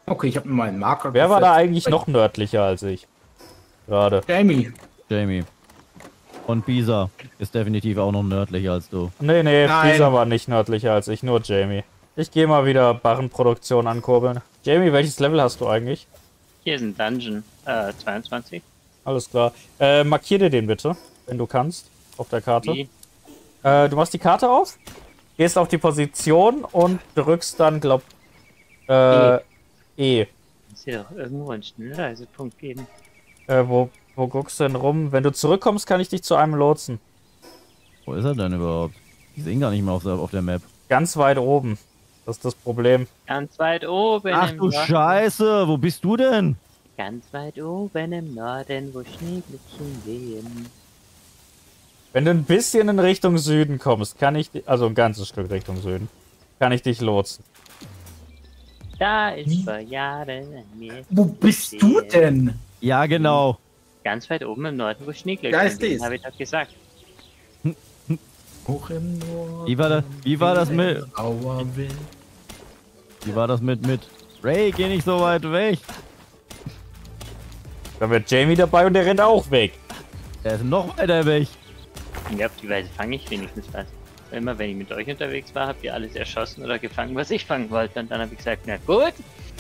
Okay, ich habe mir mal einen Marker Wer war da gesetzt. eigentlich noch nördlicher als ich? Gerade. Jamie. Jamie. Und Bisa ist definitiv auch noch nördlicher als du. Nee, nee, dieser Nein. war nicht nördlicher als ich, nur Jamie. Ich gehe mal wieder Barrenproduktion ankurbeln. Jamie, welches Level hast du eigentlich? Hier ist ein Dungeon. 22. Alles klar. Markier dir den bitte, wenn du kannst, auf der Karte. Wie? Du machst die Karte auf, gehst auf die Position und drückst dann, glaub, E. Muss hier doch irgendwo einen Schnellreisepunkt geben. Wo guckst du denn rum? Wenn du zurückkommst, kann ich dich zu einem lotsen. Wo ist er denn überhaupt? Ich sehe ihn gar nicht mehr auf der Map. Ganz weit oben. Das ist das Problem. Ganz weit oben Ach im du Norden. Scheiße, wo bist du denn? Ganz weit oben im Norden, wo Schneeglöckchen wehen. Wenn du ein bisschen in Richtung Süden kommst, kann ich, also ein ganzes Stück Richtung Süden, kann ich dich lotsen. Da ist vor Jahren ein Meer. Wo bist du denn? Ja, genau. Ganz weit oben im Norden, wo Da Schneeglöckchen ist wehen, es. habe ich doch gesagt. Hoch im Norden. Wie war das mit... Auerwind. Wie war das mit... Ray, geh nicht so weit weg. Da wird Jamie dabei und der rennt auch weg. Der ist noch weiter weg. Ja, auf die Weise fange ich wenigstens was. Immer wenn ich mit euch unterwegs war, habt ihr alles erschossen oder gefangen, was ich fangen wollte. Und dann habe ich gesagt, na gut.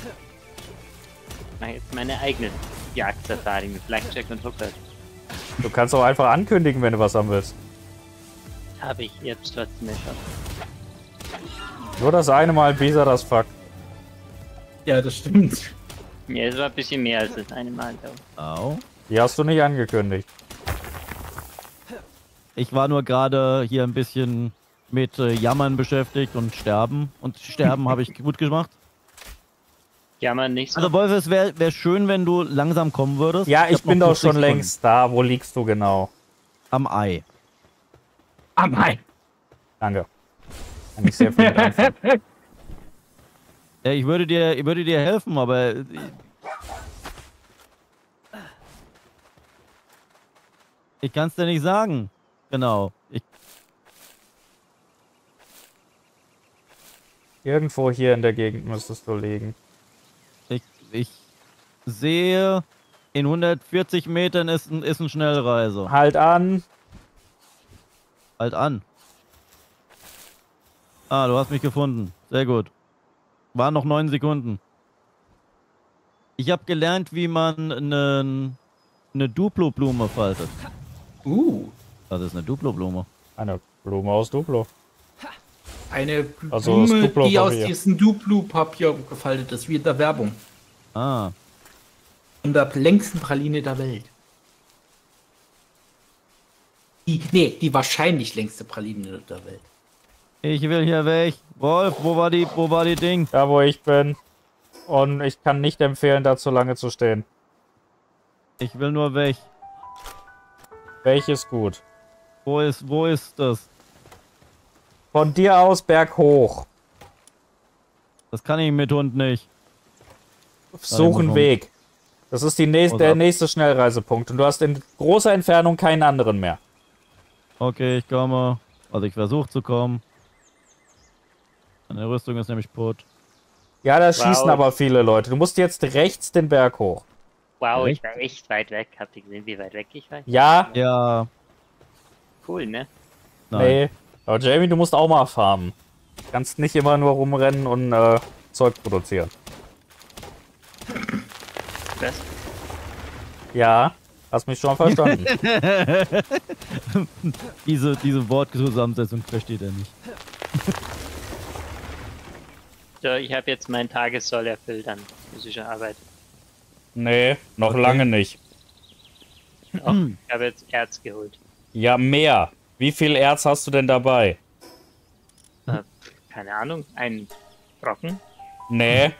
Mach jetzt meine eigene Jagdsafari mit Blackjack und Hooker. Du kannst auch einfach ankündigen, wenn du was haben willst. Habe ich jetzt trotzdem erschossen. Nur das eine Mal Bisa das Fuck. Ja, das stimmt. Ja, es war ein bisschen mehr als das eine Mal. Au. Die hast du nicht angekündigt. Ich war nur gerade hier ein bisschen mit Jammern beschäftigt und Sterben. Und Sterben habe ich gut gemacht. Ja, man nicht so. Also Wolf, es wär schön, wenn du langsam kommen würdest. Ja, ich hab bin noch doch 50 schon Sekunden. längst da. Wo liegst du genau? Am Ei. Ah, nein. Danke. Kann ich sehr viel mit anfangen. Ja, ich würde dir helfen, aber... Ich kann es dir nicht sagen. Genau. Irgendwo hier in der Gegend müsstest du liegen. Ich sehe, in 140 Metern ist ein Schnellreise. Halt an. Halt an. Ah, du hast mich gefunden. Sehr gut. Waren noch 9 Sekunden. Ich habe gelernt, wie man eine Duplo-Blume faltet. Das ist eine Duplo-Blume. Eine Blume aus Duplo. Eine Also aus Blume, die aus Duplo-Papier. diesem Duplo-Papier gefaltet ist, wie in der Werbung. Ah. Und der längsten Praline der Welt. Die wahrscheinlich längste Praline der Welt. Ich will hier weg. Wolf, wo war die Ding? Da, wo ich bin. Und ich kann nicht empfehlen, da zu lange zu stehen. Ich will nur weg. Welches gut? Wo ist das? Von dir aus berghoch. Das kann ich mit Hund nicht. Such einen Weg. Das ist der nächste Schnellreisepunkt. Und du hast in großer Entfernung keinen anderen mehr. Okay, ich komme. Also ich versuche zu kommen. Meine Rüstung ist nämlich putt. Ja, da schießen aber viele Leute. Du musst jetzt rechts den Berg hoch. Wow, Echt? ich war echt weit weg. Habt ihr gesehen, wie weit weg ich war? Ja, Ja, Cool, ne? nein. nee. Aber Jamie, du musst auch mal farmen. Du kannst nicht immer nur rumrennen und Zeug produzieren. Was? Ja, hast mich schon verstanden. Diese Wortzusammensetzung versteht er nicht. So, ich habe jetzt meinen Tagessoll erfüllt an physischer Arbeit. Nee, noch lange nicht. Oh, ich habe jetzt Erz geholt. Ja, mehr. Wie viel Erz hast du denn dabei? Keine Ahnung, ein Brocken. Nee,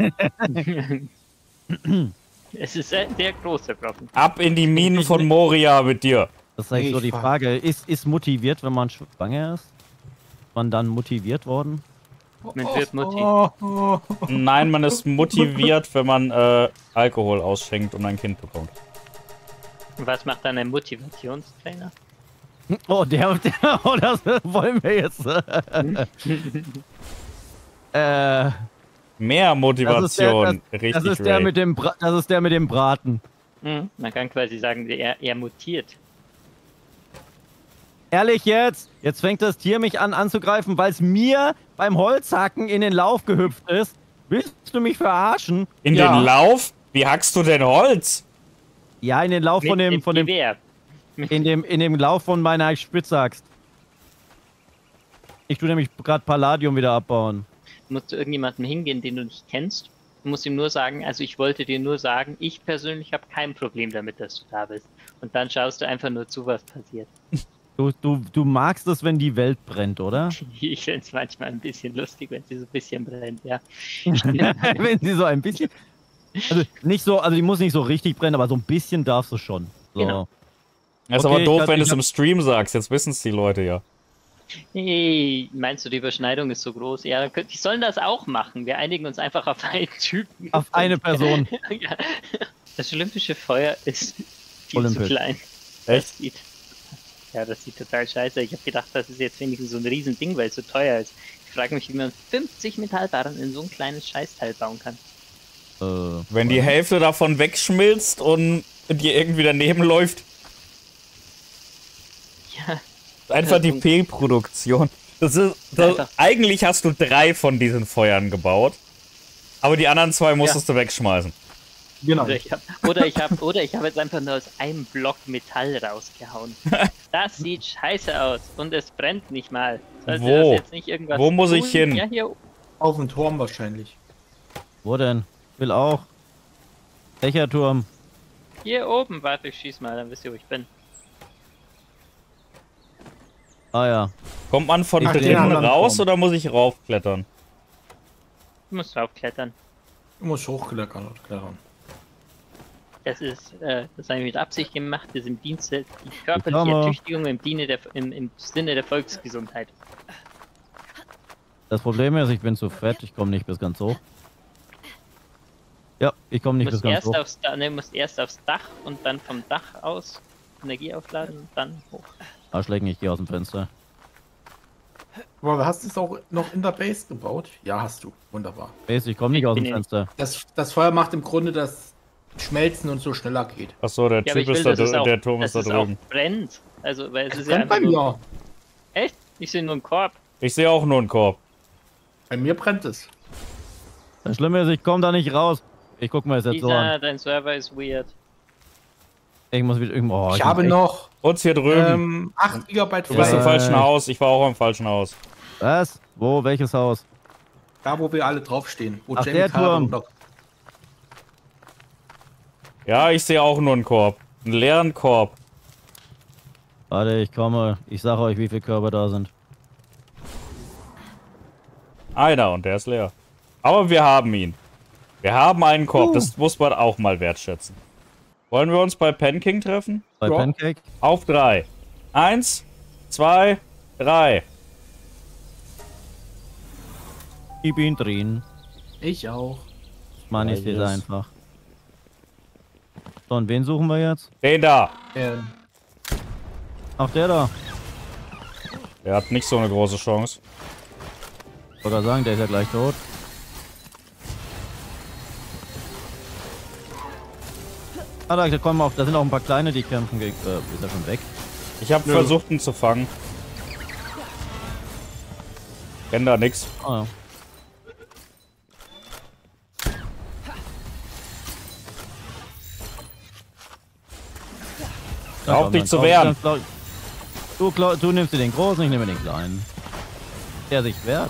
Es ist ein sehr großer Brocken. ab in die Minen von Moria mit dir. Das ist eigentlich so Ich die fahr- Frage. Ist motiviert, wenn man schwanger ist? Ist man dann motiviert worden? Man wird Mutti. Nein, man ist motiviert, wenn man Alkohol ausschenkt und ein Kind bekommt. Was macht dann ein Motivationstrainer? Oh, oh, das wollen wir jetzt. Mehr Motivation. Richtig, das ist der Ray. mit dem das ist der mit dem Braten. Man kann quasi sagen, er mutiert. Ehrlich jetzt? Jetzt fängt das Tier mich an anzugreifen, weil es mir beim Holzhacken in den Lauf gehüpft ist. Willst du mich verarschen? In Ja. den Lauf? Wie hackst du denn Holz? Ja, in den Lauf von dem Gewehr. in dem Lauf von meiner Spitzaxt. Ich tue nämlich gerade Palladium wieder abbauen. Du musst zu irgendjemandem hingehen, den du nicht kennst. Du musst ihm nur sagen, also ich wollte dir nur sagen, ich persönlich habe kein Problem damit, dass du da bist. Und dann schaust du einfach nur zu, was passiert. Du magst es, wenn die Welt brennt, oder? Ich finde es manchmal ein bisschen lustig, wenn sie so ein bisschen brennt, ja. Wenn sie so ein bisschen. Also nicht so, also die muss nicht so richtig brennen, aber so ein bisschen darfst du schon. So. Genau. Das ist Okay, aber doof, ich wenn du es hab- im Stream sagst. Jetzt wissen es die Leute ja. Hey, meinst du, die Überschneidung ist so groß? Ja, die sollen das auch machen. Wir einigen uns einfach auf einen Typen. Auf eine Person. Ja. Das olympische Feuer ist viel Olympisch. zu klein. Echt? Das sieht total scheiße. Ich habe gedacht, das ist jetzt wenigstens so ein Riesending, weil es so teuer ist. Ich frage mich, wie man 50 Metallbarren in so ein kleines Scheißteil bauen kann. Wenn die Hälfte davon wegschmilzt und dir irgendwie daneben läuft, Ja, einfach die P-Produktion. Einfach. Eigentlich hast du 3 von diesen Feuern gebaut, aber die anderen 2 musstest du wegschmeißen. Genau. oder ich hab jetzt einfach nur aus einem Block Metall rausgehauen. Das sieht scheiße aus und es brennt nicht mal. Sollte Wo? das jetzt nicht irgendwas Wo muss ich tun? hin? Ja, hier. Auf dem Turm wahrscheinlich. Wo denn? Will auch. Welcher Turm? Hier oben, warte, ich schieß mal, dann wisst ihr, wo ich bin. Ah ja. Kommt man von Ach, den drinnen anderen raus Turm. oder muss ich raufklettern? Du musst draufklettern. Du musst hochklettern. Das habe ich mit Absicht gemacht, das ist im Dienste die körperliche komme. Ertüchtigung im Sinne der Volksgesundheit. Das Problem ist, ich bin zu fett, ich komme nicht bis ganz hoch. Ja, ich komme Du nicht bis musst ganz hoch. musst erst aufs Dach und dann vom Dach aus Energie aufladen und dann hoch. Arschlecken, ich gehe aus dem Fenster. Aber hast du es auch noch in der Base gebaut? Ja, hast du. Wunderbar. Base, ich komme nicht aus dem bin Fenster. Das Feuer macht im Grunde das Schmelzen und so schneller geht. Achso, der Ja, aber Typ ich ist will, da dass es auch, der Turm dass ist da es auch drüben. brennt. Also, weil es ist ja Brennt bei einfach nur... mir. Echt? Ich sehe nur einen Korb. Ich sehe auch nur einen Korb. Bei mir brennt es. Das Schlimme ist, ich komme da nicht raus. Ich guck mir das jetzt so an. Dein Server ist weird. Ich muss wieder irgendwo. Oh, Ich habe muss noch Uns hier drüben. 8 GB Du bist im Ja. falschen Haus. Ich war auch im falschen Haus. echt- Was? Wo? Welches Haus? Da, wo wir alle draufstehen. Wo Ach, der Carter Turm. noch- Ja, ich sehe auch nur einen Korb. Einen leeren Korb. Warte, ich komme. Ich sage euch, wie viele Körper da sind. Einer und der ist leer. Aber wir haben ihn. Wir haben einen Korb. Das muss man auch mal wertschätzen. Wollen wir uns bei Penking treffen? Bei Ja. Pancake? Auf 3. 1, 2, 3. Ich bin drin. Ich auch. Mann, ist Ja, das yes. einfach. So, und wen suchen wir jetzt? Den da. Ach, der da. Der hat nicht so eine große Chance. Ich wollte gerade sagen, der ist ja gleich tot. Ah, da kommen auch, da sind auch ein paar kleine, die kämpfen gegen. Ist er schon weg? Ich habe versucht, ihn zu fangen. Kenn da nix. Ah, ja. Brauch dich zu wehren. Du nimmst dir den großen, ich nehme den kleinen. Der sich wehrt.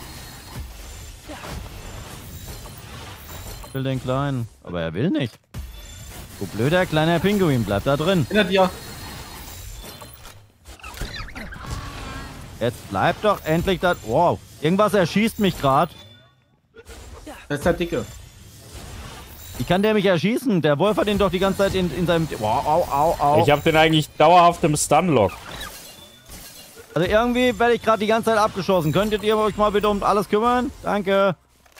Ich will den kleinen, aber er will nicht. Du blöder kleiner Pinguin, bleib da drin. Hinter dir. Jetzt bleib doch endlich da. Wow, irgendwas erschießt mich gerade. Das ist der Dicke. Wie kann der mich erschießen? Der Wolf hat ihn doch die ganze Zeit in seinem... Wow, au, au, au. Ich habe den eigentlich dauerhaft im Stunlock. Also irgendwie werde ich gerade die ganze Zeit abgeschossen. Könntet ihr euch mal bitte um alles kümmern? Danke.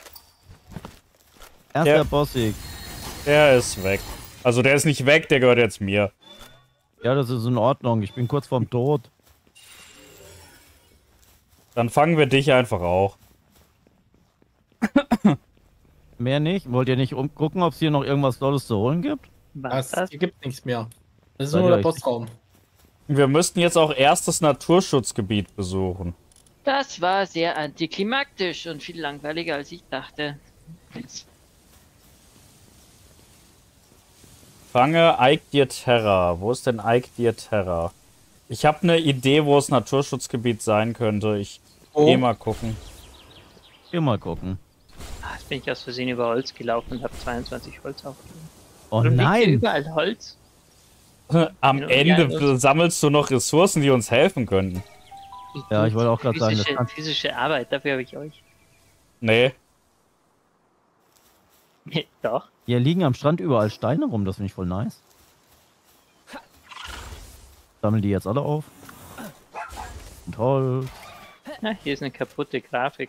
Erster Ja. Bosssieg. Der ist weg. Also der ist nicht weg, der gehört jetzt mir. Ja, das ist in Ordnung. Ich bin kurz vorm Tod. Dann fangen wir dich einfach auch. Mehr nicht? Wollt ihr nicht gucken, ob es hier noch irgendwas Tolles zu holen gibt? Was das? Hier gibt nichts mehr. Das ist Seid nur ihr der euch Bossraum. Wir müssten jetzt auch erst das Naturschutzgebiet besuchen. Das war sehr antiklimaktisch und viel langweiliger als ich dachte. Fange Eiktdir Terra. Wo ist denn Eiktdir Terra? Ich habe eine Idee, wo das Naturschutzgebiet sein könnte. Ich geh mal gucken. Hier mal gucken. Jetzt bin ich aus Versehen über Holz gelaufen und habe 22 Holz aufgegeben. Oh Warum liegt hier nein! überall Holz? Am Ja, Ende sammelst du noch Ressourcen, die uns helfen könnten. Ja, ich wollte auch gerade sagen, das Physische, kann- physische Arbeit, dafür habe ich euch. Nee. Doch. Hier liegen am Strand überall Steine rum, das finde ich voll nice. Sammeln die jetzt alle auf. Und Holz. Na, hier ist eine kaputte Grafik.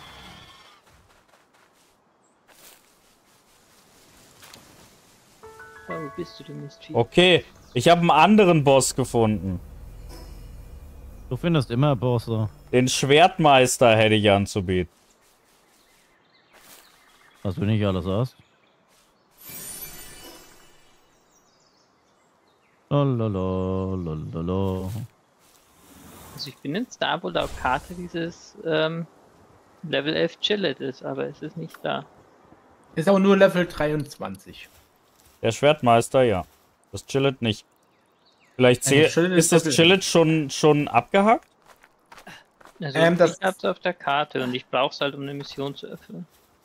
Oh, wo bist du Mistvieh? Okay, ich habe einen anderen Boss gefunden. Du findest immer Bosse. Den Schwertmeister hätte ich anzubieten. Was du nicht alles hast. Lalala, lalala. Also ich bin jetzt da, wo laut Karte dieses Level 11 Chillet ist, aber es ist nicht da. Ist auch nur Level 23. Der Schwertmeister, ja. Das Chillet nicht. Vielleicht Chillet ist das Level- Chillet schon abgehackt? Also Das- ich hab's auf der Karte und ich brauch's halt, um eine Mission zu erfüllen.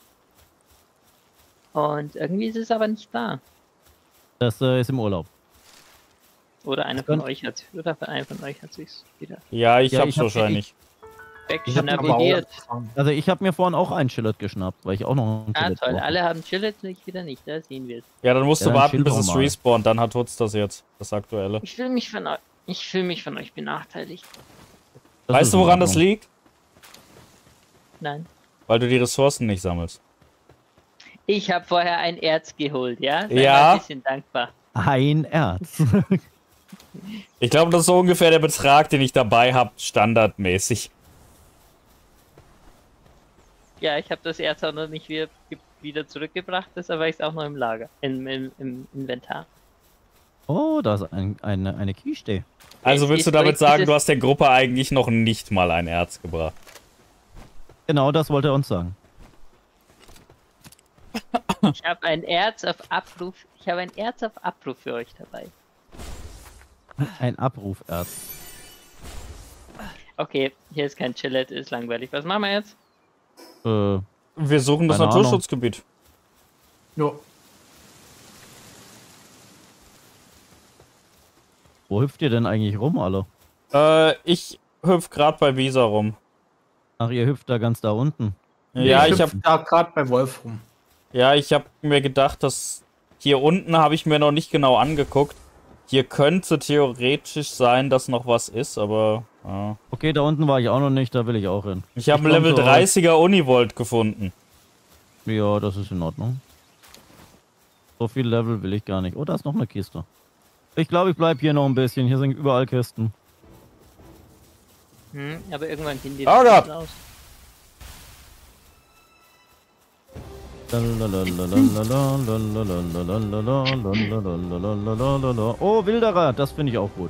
Und irgendwie ist es aber nicht da. Das ist im Urlaub. Oder einer von euch hat sich's wieder Ja, ich Ja, hab's ich hab- wahrscheinlich. Ich hab Aber auch- wegnavigiert. Also ich habe mir vorhin auch ein Chillet geschnappt, weil ich auch noch ein Ah, Chillet toll. brauche. Alle haben Chillet, ich wieder nicht. Da sehen wir es. Ja, dann musst Ja, du dann warten, chill bis doch es mal. respawnt. Dann hat Hutz das jetzt, das aktuelle. Ich fühle mich von euch benachteiligt. Das Weißt ist du, in woran das Ordnung. liegt? Nein. Weil du die Ressourcen nicht sammelst. Ich habe vorher ein Erz geholt, ja? Sei Ja. mal ein bisschen dankbar. Ein Erz. Ich glaube, das ist so ungefähr der Betrag, den ich dabei habe, standardmäßig. Ja, ich habe das Erz auch noch nicht wieder zurückgebracht, deshalb war ich auch noch im Lager. Im Inventar. Oh, da ist eine Kiste. Also Es willst du ist damit durch sagen, dieses- du hast der Gruppe eigentlich noch nicht mal ein Erz gebracht? Genau, das wollte er uns sagen. Ich habe ein Erz auf Abruf. Ich habe ein Erz auf Abruf für euch dabei. Ein Abruferz. Okay, hier ist kein Chillet, ist langweilig. Was machen wir jetzt? Wir suchen das Keine Ahnung. Naturschutzgebiet. Jo. Wo hüpft ihr denn eigentlich rum, alle? Ich hüpf gerade bei Visa rum. Ach, ihr hüpft da ganz da unten. Ja, ich hüpf habe da gerade bei Wolf rum. mir gedacht, dass hier unten habe ich mir noch nicht genau angeguckt. Hier könnte theoretisch sein, dass noch was ist, aber ja. Okay, da unten war ich auch noch nicht, da will ich auch hin. Ich habe Ich einen komm Level zu euch. 30er Univolt gefunden. Ja, das ist in Ordnung. So viel Level will ich gar nicht. Oh, da ist noch eine Kiste. Ich glaube, ich bleib hier noch ein bisschen. Hier sind überall Kisten. Aber irgendwann gehen die Oh Gott. raus. Oh, Wilderer, das finde ich auch gut.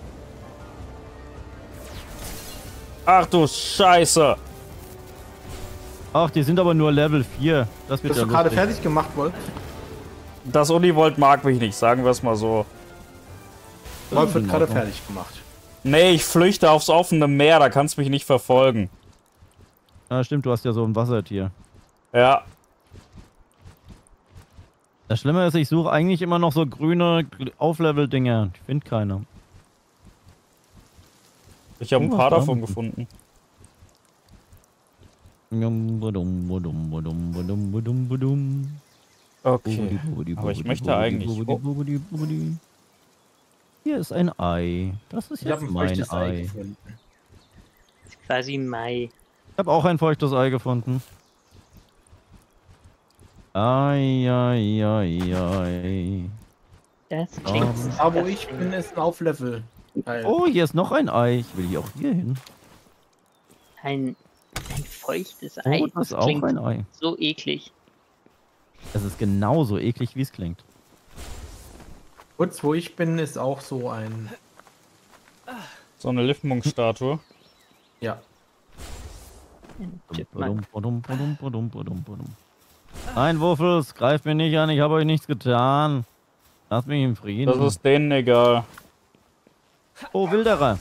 Ach du Scheiße. Ach, die sind aber nur Level 4. Das wird Bist ja du gerade lustig. fertig gemacht, Wolf? Das Univolt mag mich nicht, sagen wir es mal so. Wolf in wird gerade Ordnung. fertig gemacht. Nee, ich flüchte aufs offene Meer, da kannst du mich nicht verfolgen. Ja, stimmt, du hast ja so ein Wassertier. Ja, Das Schlimme ist, ich suche eigentlich immer noch so grüne Auflevel-Dinger. Ich finde keine. ich habe ein Oh, paar was davon da? gefunden. Okay. Aber ich möchte eigentlich- Hier ist ein Ei. Das ist Ich habe jetzt ein mein feuchtes Ei Ei. gefunden. Das ist quasi Mai. Ich habe auch ein feuchtes Ei gefunden. Ei, ei, ei, ei. Das klingt. Da wo ich bin, ist ein Auflevel. Oh, hier ist noch ein Ei. Ich will hier auch hier hin. Ein feuchtes Ei. Oh, das ist auch klingt ein Ei. so eklig. Es ist genauso eklig, wie es klingt. Kurz, wo ich bin, ist auch so ein... So eine Liftmunk-Statue. Ja. Chipmunk. Nein, Wuffels, greift mich nicht an, ich habe euch nichts getan. Lasst mich in Frieden. Das ist denen egal. Oh, Wilderer.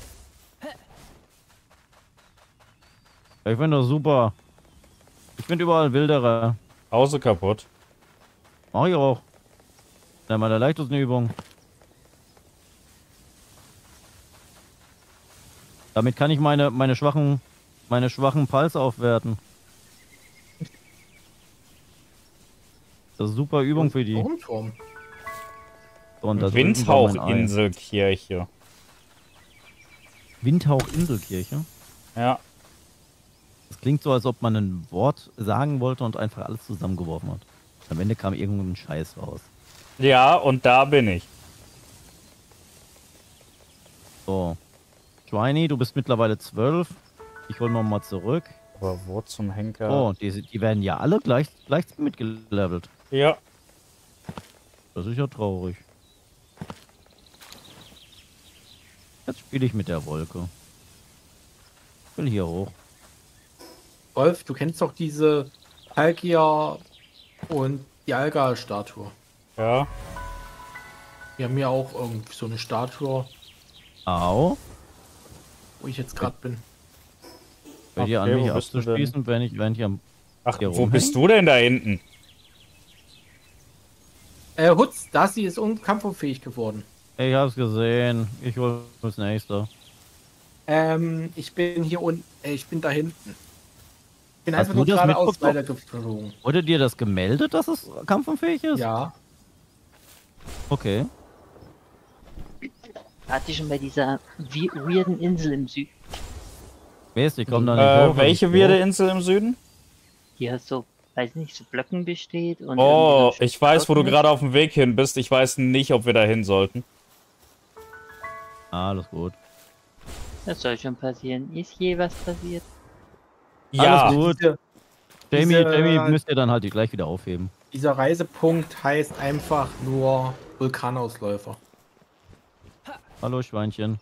Ich finde das super. Ich finde überall Wilderer. Hause kaputt. Mach ich auch. Ja, mal der leichtesten Übung. Damit kann ich meine schwachen Pulse aufwerten. Das ist eine super Übung für die. Turmturm. Und da drüben war mein Ei. Windhauchinselkirche. Windhauch-Inselkirche. Ja. Das klingt so, als ob man ein Wort sagen wollte und einfach alles zusammengeworfen hat. Am Ende kam irgendein Scheiß raus. Ja, und da bin ich. So. Schweini, du bist mittlerweile 12. Ich hol mal zurück. Aber wo zum Henker? Oh, die werden ja alle gleich mitgelevelt. Ja. Das ist ja traurig. Jetzt spiele ich mit der Wolke. Ich will hier hoch. Wolf, du kennst doch diese Palkia und die Alga-Statue. Ja. Wir haben ja auch irgendwie so eine Statue, Au. wo ich jetzt gerade bin. Bei dir Okay, an mich wo bist du denn? abzuschließen, wenn ich am... Ach, Hier wo rumhängen? bist du denn da hinten? Hutz, Dasi ist unkampfunfähig geworden. Ich hab's gesehen. Ich hol das nächste. Ich bin hier unten, ich bin da hinten. Ich bin Hast einfach du nur das geradeaus mitbekommen? weitergeflogen. Wurde dir das gemeldet, dass es kampfunfähig ist? Ja. Okay. Wart ihr schon bei dieser weirden Insel im Süden? Weißt, ich komm da nicht hoch. Welche ich weirde Insel im Süden? Die aus so, weiß nicht, so Blöcken besteht und. Oh, irgendwie so ich weiß, wo du Schotten gerade auf dem Weg hin bist. Ich weiß nicht, ob wir da hin sollten. Alles gut. ist. Das soll schon passieren. Ist je was passiert? Ja, Alles gut. Diese- Jamie müsst ihr dann halt gleich wieder aufheben. Dieser Reisepunkt heißt einfach nur Vulkanausläufer. Hallo Schweinchen.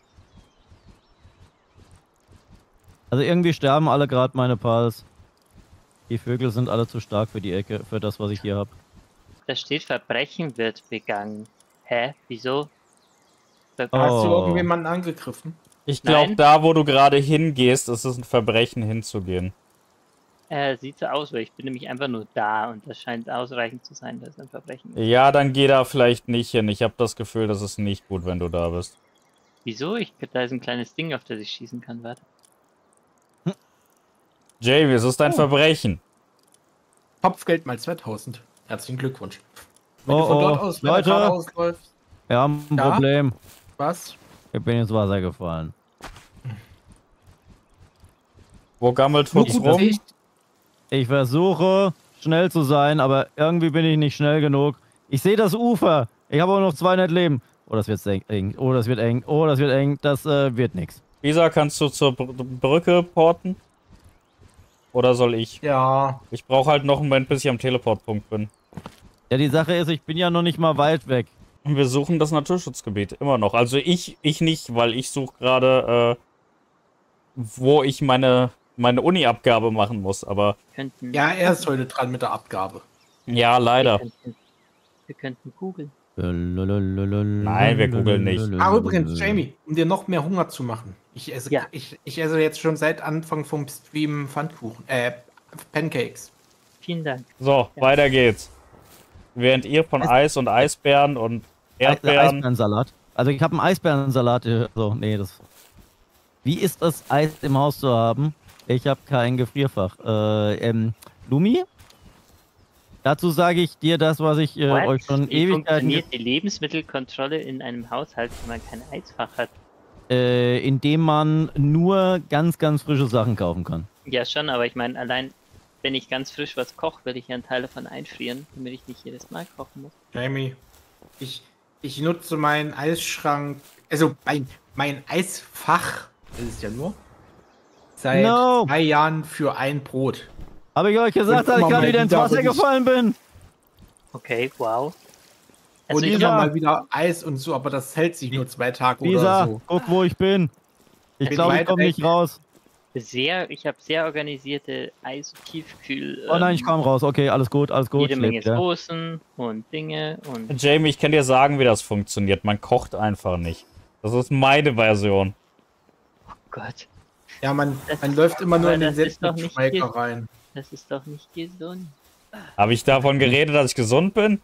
Also irgendwie sterben alle gerade meine Pals. Die Vögel sind alle zu stark für die Ecke, für das, was ich hier habe. Da steht, Verbrechen wird begangen. Hä? Wieso? Hast du Oh. irgendjemanden angegriffen? ich glaube, Nein. da, wo du gerade hingehst, ist es ein Verbrechen hinzugehen. Sieht so aus, weil ich bin nämlich einfach nur da und das scheint ausreichend zu sein, dass es ein Verbrechen ist. Ja, dann geh da vielleicht nicht hin. Ich habe das Gefühl, das ist nicht gut, wenn du da bist. Wieso? Da ist ein kleines Ding, auf das ich schießen kann, warte. Jamie, es ist ein Verbrechen. Kopfgeld mal 2000. Herzlichen Glückwunsch. Wenn Oh, du von dort oh, aus Leute. geradeaus Wir haben ein Ja? Problem. was? Ich bin ins Wasser gefallen. Wo gammelt Nur Futz gute rum? Sicht. Ich versuche schnell zu sein, aber irgendwie bin ich nicht schnell genug. Ich sehe das Ufer. Ich habe aber noch 200 Leben. Oh, das wird eng. Oh, das wird eng. Oh, das wird eng. Das wird nix. Lisa, kannst du zur Brücke porten? Oder soll ich? Ja, Ich brauche halt noch einen Moment, bis ich am Teleportpunkt bin. Ja, die Sache ist, ich bin ja noch nicht mal weit weg. Und wir suchen das Naturschutzgebiet immer noch. Also ich nicht, weil ich suche gerade, wo ich meine Uni-Abgabe machen muss. Aber Könnten, ja, er ist heute dran mit der Abgabe. ja, leider. Wir könnten googeln. Nein, wir googeln nicht. Ah, übrigens, Jamie, um dir noch mehr Hunger zu machen. Ich esse, Ja. ich esse jetzt schon seit Anfang vom Stream Pfannkuchen. Pancakes. Vielen Dank. So, weiter geht's. Während ihr von Eis und Eisbären und Erdbeeren... Eisbärensalat. Also ich habe einen Eisbärensalat. So, nee, das. Wie ist das, Eis im Haus zu haben? Ich habe kein Gefrierfach. Lumi? Dazu sage ich dir das, was ich What? euch schon Wie Ewigkeiten... funktioniert die Lebensmittelkontrolle in einem Haushalt, wenn man kein Eisfach hat? Indem man nur ganz, ganz frische Sachen kaufen kann. Ja, schon, aber ich meine, allein wenn ich ganz frisch was koche, will ich ja einen Teil davon einfrieren, damit ich nicht jedes Mal kochen muss. Jamie, ich nutze meinen Eisschrank, also mein Eisfach, das ist ja nur, seit No. 2 Jahren für ein Brot. Habe ich euch gesagt, Und dass ich immer gerade mal wieder ins wieder, Wasser wenn ich- gefallen bin? Okay, wow. Und Also ich immer ja. mal wieder Eis und so, aber das hält sich nur 2 Tage Lisa, oder so. guck, wo ich bin. Ich Bin glaube, ich weit komme weg. nicht raus. ich habe sehr organisierte Eis- und Tiefkühl. Oh nein, ich komme raus. Okay, alles gut, alles gut. Jede Ich Menge lebe wieder. Soßen und Dinge und Jamie, ich kann dir sagen, wie das funktioniert. Man kocht einfach nicht. Das ist meine Version. Gott, Ja, man Das- läuft immer nur aber in den das ist doch nicht Selbstmitschmeiker gesund. rein. das ist doch nicht gesund. Habe ich davon geredet, dass ich gesund bin?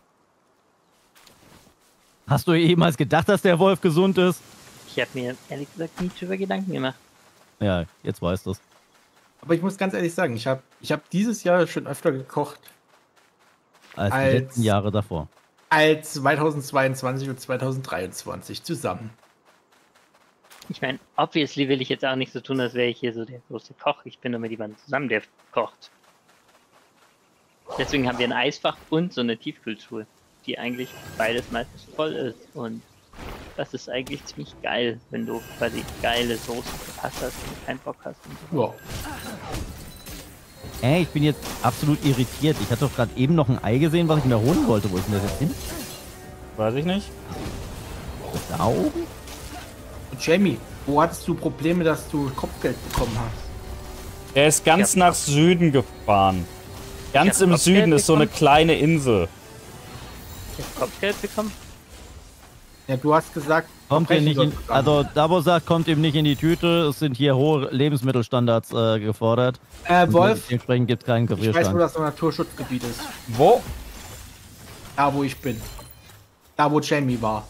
Hast du jemals gedacht, dass der Wolf gesund ist? Ich habe mir ehrlich gesagt nie drüber Gedanken gemacht. Ja, jetzt weißt du es. Aber ich muss ganz ehrlich sagen, ich hab dieses Jahr schon öfter gekocht Als die Als- letzten Jahre davor. als 2022 und 2023 zusammen. Ich meine, obviously will ich jetzt auch nicht so tun, als wäre ich hier so der große Koch. Ich bin nur mit jemandem zusammen, der kocht. Deswegen haben wir ein Eisfach und so eine Tiefkühltruhe, die eigentlich beides meistens voll ist. Und das ist eigentlich ziemlich geil, wenn du quasi geile Soßen verpasst hast und keinen Bock hast. Und so. Ja. Ey, ich bin jetzt absolut irritiert. Ich hatte doch gerade eben noch ein Ei gesehen, was ich mir holen wollte. Wo ist denn das jetzt hin? Weiß ich nicht. Ist das da oben? Und Jamie, wo hattest du Probleme, dass du Kopfgeld bekommen hast? Er ist ganz nach Süden gefahren. Ganz hab im Kopfgeld Süden ist so eine bekommen. kleine Insel. Ich hab Kopfgeld bekommen. Ja, du hast gesagt, Kommt ihm nicht in, Verbrechen soll also Dabo sagt, kommt ihm nicht in die Tüte. Es sind hier hohe Lebensmittelstandards gefordert. Und Wolf, dementsprechend gibt es keinen ich weiß, wo Gefrierschrank. das ein Naturschutzgebiet ist. Wo? Da, wo ich bin. Da, wo Jamie war.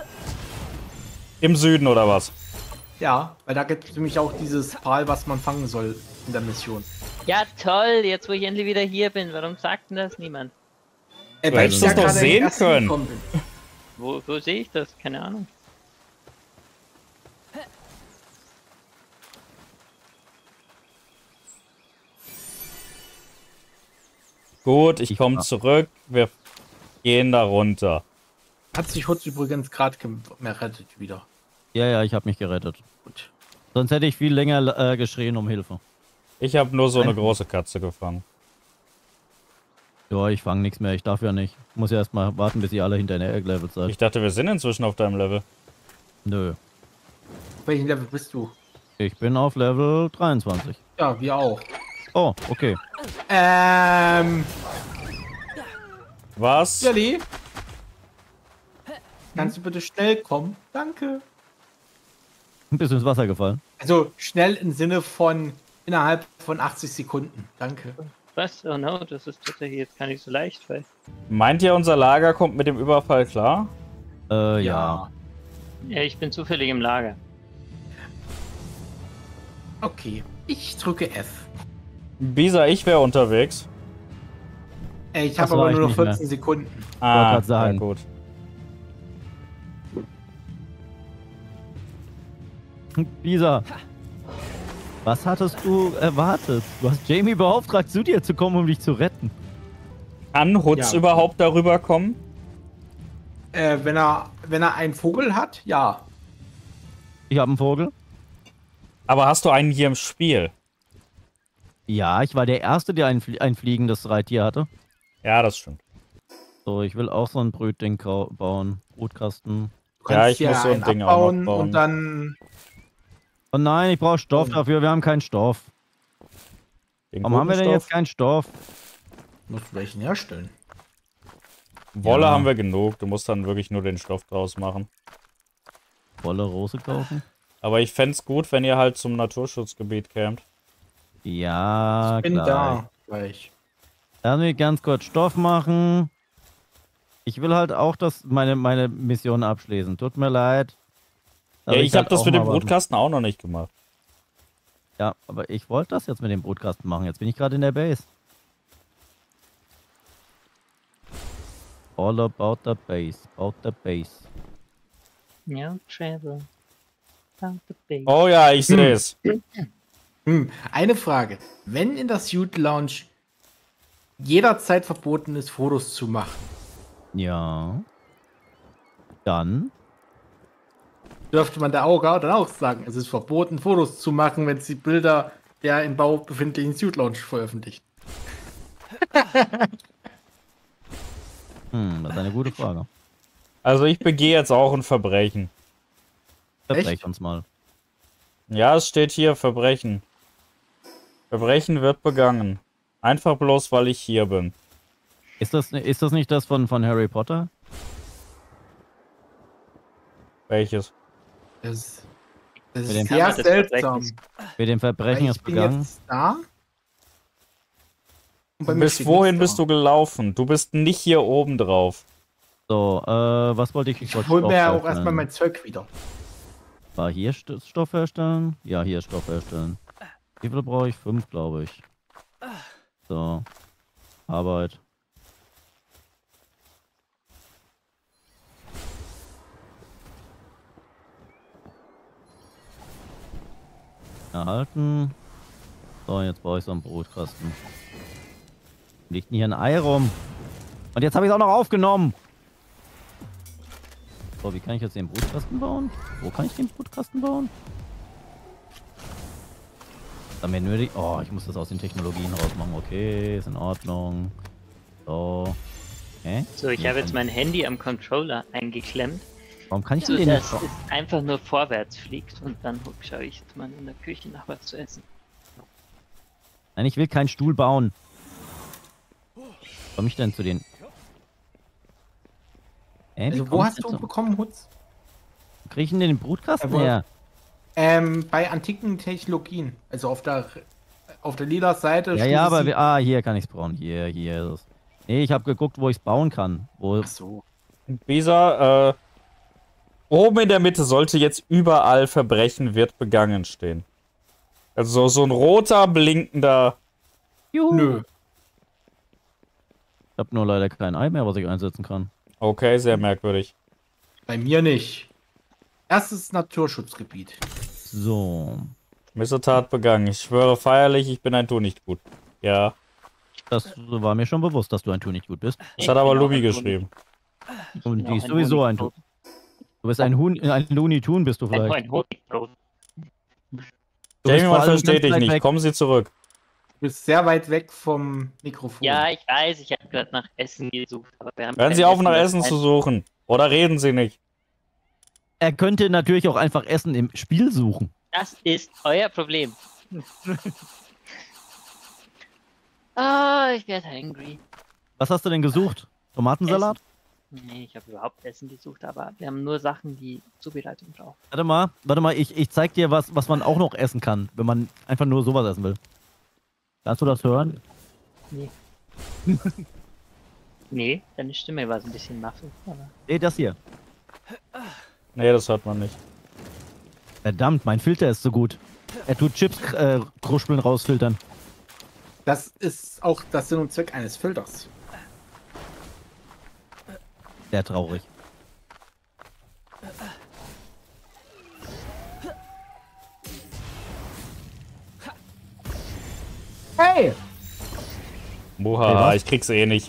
Im Süden oder was? Ja, weil da gibt es nämlich auch dieses Pal, was man fangen soll in der Mission. Ja, toll, jetzt wo ich endlich wieder hier bin. Warum sagt denn das niemand? Weil hättest ich das doch gerade sehen erst können. gekommen bin. Wo sehe ich das? Keine Ahnung. Gut, ich komme Ja. zurück. Wir gehen da runter. Hat sich Hutz übrigens gerade gerettet wieder. Ja, ja, ich habe mich gerettet. Gut. Sonst hätte ich viel länger geschrien um Hilfe. Ich habe nur so eine große Katze gefangen. Ja, ich fange nichts mehr. Ich darf ja nicht. Muss ja erstmal warten, bis ihr alle hinterher gelevelt seid. Ich dachte, wir sind inzwischen auf deinem Level. Nö. Auf welchem Level bist du? Ich bin auf Level 23. Ja, wir auch. Oh, okay. Was? Jelly? Kannst du bitte schnell kommen? Danke. Ein bisschen ins Wasser gefallen. Also schnell im Sinne von innerhalb von 80 Sekunden. Danke. Was? Oh no, das ist tatsächlich jetzt gar nicht so leicht, weil. Meint ihr, unser Lager kommt mit dem Überfall klar? Ja. Ja, ich bin zufällig im Lager. Okay. Ich drücke F. Bisa, ich wäre unterwegs. Ich Das habe aber war nur noch ich nicht mehr. 14 Sekunden. grad sagen. ja gut. Lisa, was hattest du erwartet? Du hast Jamie beauftragt, zu dir zu kommen, um dich zu retten. Kann Hutz Ja. überhaupt darüber kommen? Wenn er einen Vogel hat, ja. Ich habe einen Vogel. Aber hast du einen hier im Spiel? Ja, ich war der Erste, der ein fliegendes Reittier hatte. Ja, das stimmt. So, ich will auch so ein Brütding bauen. Brutkasten. Du Ja, kannst ich hier muss so ein einen Ding auch noch abbauen bauen. und dann. Oh nein, ich brauche Stoff Oh. dafür. Wir haben keinen Stoff. Den Warum haben wir denn guten jetzt Stoff? keinen Stoff? Musst du welchen herstellen? Wolle Ja. haben wir genug. Du musst dann wirklich nur den Stoff draus machen. Volle Rose kaufen? Aber ich fänd's gut, wenn ihr halt zum Naturschutzgebiet kämt. Ja, Bin gleich. da. Gleich. Lass mich ganz kurz Stoff machen. Ich will halt auch meine Mission abschließen. Tut mir leid. Ja, Aber ich habe halt das auch mit dem mal was- Brutkasten auch noch nicht gemacht. Ja, aber ich wollte das jetzt mit dem Brutkasten machen. Jetzt bin ich gerade in der Base. All about the base. About the base. Ja, Travel. Found the base. Oh ja, ich sehe es. Eine Frage. Wenn in der Suit Lounge jederzeit verboten ist, Fotos zu machen, Ja. Dann. dürfte man der Auga dann auch sagen, es ist verboten, Fotos zu machen, wenn sie Bilder der im Bau befindlichen Suit Lounge veröffentlicht. Das ist eine gute Frage. Also ich begehe jetzt auch ein Verbrechen. Verbrech uns mal. Ja, es steht hier Verbrechen. Verbrechen wird begangen. Einfach bloß, weil ich hier bin. Ist das nicht das von Harry Potter? Welches? Das Mit ist dem sehr Kammer des seltsam. Verbrechens. Mit dem Verbrechen Weil ist ich bin begangen. jetzt da. Und bei mir Bis steht wohin nichts bist du gelaufen? Du bist nicht hier oben drauf. So, was wollte ich? Ich wollte hol Stoff mir ja auch herstellen. erstmal mein Zeug wieder. War hier Stoff herstellen? Ja, hier Stoff herstellen. Wie viel brauche ich? 5, glaube ich. So. Arbeit. Erhalten. So, jetzt brauche ich so einen Brotkasten. Liegt nicht ein Ei rum. Und jetzt habe ich es auch noch aufgenommen. So, wie kann ich jetzt den Brutkasten bauen? Wo kann ich den Brutkasten bauen? Dann mir nötig. Oh, ich muss das aus den Technologien rausmachen. Okay, ist in Ordnung. So. Hä? So, ich habe jetzt mein Handy am Controller eingeklemmt, Warum kann ich so denn den dass nicht? es einfach nur vorwärts fliegt und dann schaue ich jetzt mal in der Küche nach was zu essen. Nein, ich will keinen Stuhl bauen. Komme ich denn zu den... wie Also, komm wo ich hast denn du zu- bekommen, Hutz? Krieg ich denn den Brutkasten Aber- her? Bei antiken Technologien. Also auf der lila Seite. Ja, Stufe ja, aber... 7. hier kann ich es bauen. Hier ist es. Nee, ich habe geguckt, wo ich es bauen kann. Wo... Ach so. Bisa, oben in der Mitte sollte jetzt überall Verbrechen wird begangen stehen. Also so ein roter, blinkender... Juhu. Nö. Ich habe nur leider kein Ei mehr, was ich einsetzen kann. Okay, sehr merkwürdig. Bei mir nicht. Erstes Naturschutzgebiet. So. Missetat begangen. Ich schwöre feierlich, ich bin ein Tu nicht gut. Ja, Das war mir schon bewusst, dass du ein Tour nicht gut bist. das hat aber Lubi geschrieben. Und die ist sowieso ein Tour. Du bist ein Looney Toon bist du vielleicht. Ein Honigbrot. Du bist Jamie, vor man allem versteht ganz dich weit nicht. weg. Kommen Sie zurück. Du bist sehr weit weg vom Mikrofon. Ja, ich weiß, ich habe gerade nach Essen gesucht, aber wir haben Hören kein Sie auf, nach das Essen ein- zu suchen. Oder reden Sie nicht. Er könnte natürlich auch einfach Essen im Spiel suchen. Das ist euer Problem. Ah, ich werde hungry. Was hast du denn gesucht? Tomatensalat? Nee, ich habe überhaupt Essen gesucht, aber wir haben nur Sachen, die Zubereitung brauchen. Warte mal, ich zeig dir was man auch noch essen kann, wenn man einfach nur sowas essen will. Kannst du das hören? Nee. Nee, deine Stimme war so ein bisschen muffig. Aber Nee, das hier. Nee, das hört man nicht. Verdammt, mein Filter ist so gut. Er tut Chips kruspeln rausfiltern. Das ist auch das Sinn und Zweck eines Filters. Sehr traurig. Hey! Hey, Muhaha, was? ich krieg's eh nicht.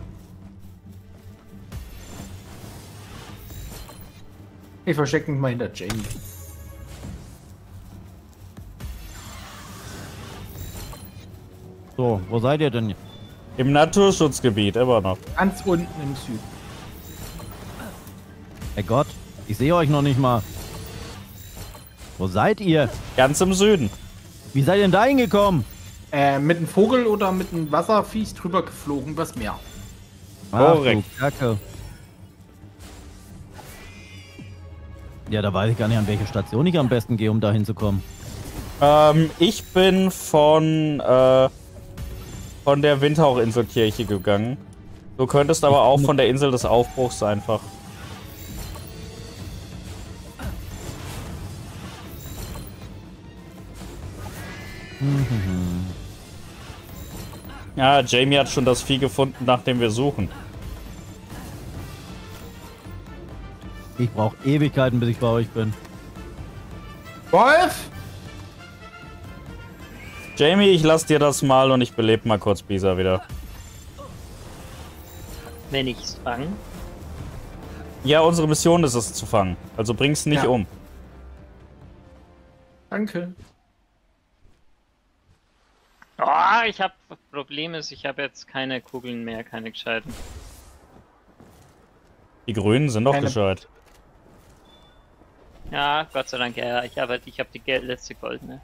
Ich verstecke mich mal hinter Jamie. So, wo seid ihr denn? Im Naturschutzgebiet, immer noch. Ganz unten im Süden. Hey Gott, ich sehe euch noch nicht mal. Wo seid ihr? Ganz im Süden. Wie seid ihr denn da hingekommen? Mit einem Vogel oder mit einem Wasserviech drüber geflogen übers Meer. Ach, Korrekt. du Kacke. Ja, da weiß ich gar nicht, an welche Station ich am besten gehe, um da hinzukommen. Ich bin von der Windhauchinselkirche gegangen. Du könntest aber auch von der Insel des Aufbruchs einfach. Ja, Jamie hat schon das Vieh gefunden, nach dem wir suchen. Ich brauche Ewigkeiten, bis ich bei euch bin. Wolf! Jamie, ich lass dir das mal und ich belebe mal kurz Bisa wieder. wenn ich es fange. Ja, unsere Mission ist es zu fangen. Also bring's nicht Ja. um. Danke. Oh, ich habe Problem ist, ich habe jetzt keine Kugeln mehr, keine gescheiten. Die Grünen sind doch Keine- gescheit. Ja, Gott sei Dank, ja. Ich habe die letzte goldene.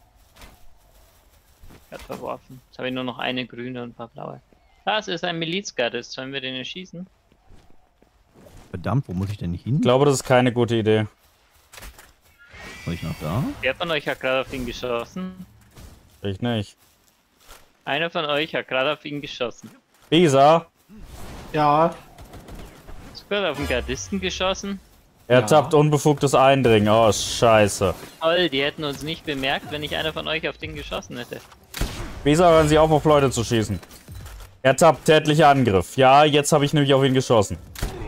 Gerade verworfen. Jetzt habe ich nur noch eine grüne und ein paar blaue. Das ist ein Milizgardist. Sollen wir den erschießen? Verdammt, wo muss ich denn hin? Ich glaube, das ist keine gute Idee. Soll ich noch da? Wer von euch hat gerade auf ihn geschossen? Ich nicht. Einer von euch hat gerade auf ihn geschossen. Bisa, Ja, Hast du gerade auf den Gardisten geschossen? ertappt unbefugtes Eindringen. Oh, scheiße. Toll, die hätten uns nicht bemerkt, wenn nicht einer von euch auf den geschossen hätte. Bisa, hören Sie auf Leute zu schießen. Ertappt, tätlicher Angriff. Ja, jetzt habe ich nämlich auf ihn geschossen.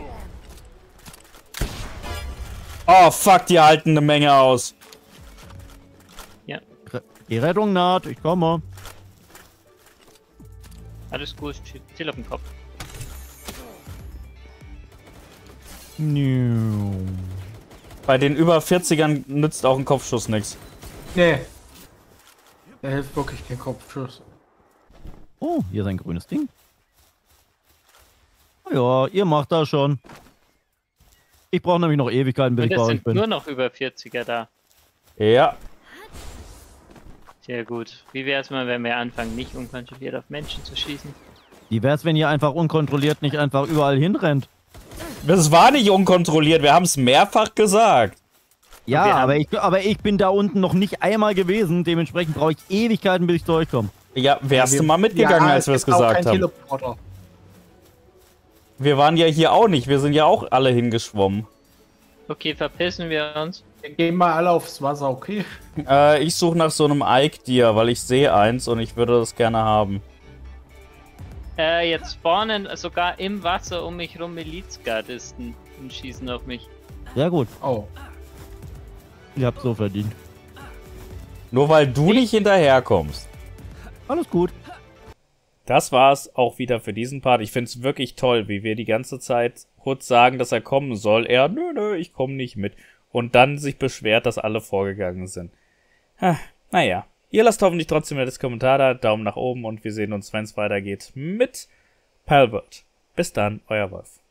Oh, fuck, die halten eine Menge aus. Ja, Die Rettung naht, ich komme. alles gut. Ziel auf den Kopf. Bei den über 40ern nützt auch ein Kopfschuss nichts. nee. Der hilft wirklich kein Kopfschuss. Oh, hier ist ein grünes Ding. Ja, ihr macht das schon. Ich brauche nämlich noch Ewigkeiten, bis Und ich bei es euch sind bin. nur noch über 40er da. Ja. Sehr gut. Wie wäre es mal, wenn wir anfangen, nicht unkontrolliert auf Menschen zu schießen? Wie wär's, wenn ihr einfach unkontrolliert nicht einfach überall hinrennt? Das war nicht unkontrolliert, wir haben es mehrfach gesagt. Ja, wir haben- aber ich bin da unten noch nicht einmal gewesen. Dementsprechend brauche ich Ewigkeiten, bis ich zu euch komme. Ja, wärst du mal mitgegangen, als wir es gibt auch gesagt keinen haben. Teleporter. Wir waren ja hier auch nicht, wir sind ja auch alle hingeschwommen. Okay, verpissen wir uns. Wir gehen mal alle aufs Wasser, okay? Ich suche nach so einem Ike-Deer, weil ich sehe eins und ich würde das gerne haben. Jetzt spawnen sogar im Wasser um mich rum Milizgardisten und schießen auf mich. Sehr gut. Oh. Ihr habt so verdient. Nur weil du nicht hinterherkommst. Alles gut. Das war's auch wieder für diesen Part. Ich find's wirklich toll, wie wir die ganze Zeit kurz sagen, dass er kommen soll. Er, nö, ich komme nicht mit. Und dann sich beschwert, dass alle vorgegangen sind. Naja. Ihr lasst hoffentlich trotzdem ein nettes Kommentar da, Daumen nach oben und wir sehen uns, wenn es weitergeht mit Palworld. Bis dann, euer Wolf.